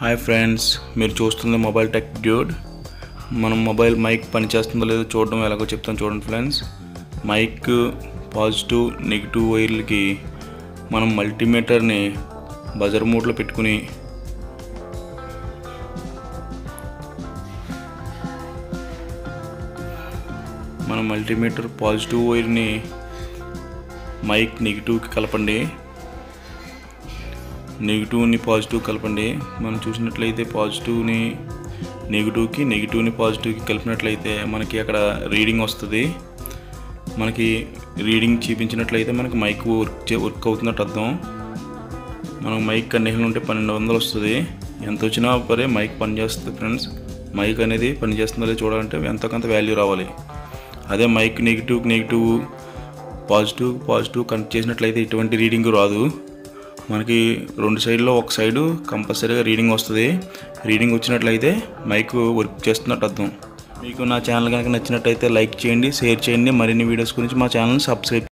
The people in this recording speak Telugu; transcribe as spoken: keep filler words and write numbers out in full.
హాయ్ ఫ్రెండ్స్, మీరు చూస్తుంది మొబైల్ టెక్ డ్యూడ్. మనం మొబైల్ మైక్ పనిచేస్తుందో లేదో చూడడం ఎలాగో చెప్తాను చూడండి ఫ్రెండ్స్. మైక్ పాజిటివ్ నెగిటివ్ వైర్లకి మనం మల్టీమీటర్ని బజర్ మోడ్లో పెట్టుకుని మనం మల్టీమీటర్ పాజిటివ్ వైర్ని మైక్ నెగిటివ్కి కలపండి. నెగిటివ్ని పాజిటివ్ కలపండి. మనం చూసినట్లయితే పాజిటివ్ని నెగిటివ్కి నెగిటివ్ని పాజిటివ్కి కలిపినట్లయితే మనకి అక్కడ రీడింగ్ వస్తుంది. మనకి రీడింగ్ చూపించినట్లయితే మనకి మైక్ వర్క్ వర్క్ అవుతున్నట్టు అర్థం. మనం మైక్ కండిషన్ ఉంటే పన్నెండు వందలు వస్తుంది. ఎంత వచ్చినా పరే మైక్ పనిచేస్తుంది ఫ్రెండ్స్. మైక్ అనేది పనిచేస్తుందో లేదో చూడాలంటే ఎంతో కొంత వాల్యూ రావాలి. అదే mic negative negative positive positive connect చేసినట్లయితే ఎటువంటి రీడింగ్ రాదు. మనకి రెండు సైడ్లో ఒక సైడు కంపల్సరీగా రీడింగ్ వస్తుంది. రీడింగ్ వచ్చినట్లయితే మైక్ వర్క్ చేస్తున్నట్టు అర్థం. మీకు నా ఛానల్ కనుక నచ్చినట్లయితే లైక్ చేయండి, షేర్ చేయండి. మరిన్ని వీడియోస్ గురించి మా ఛానల్ని సబ్స్క్రైబ్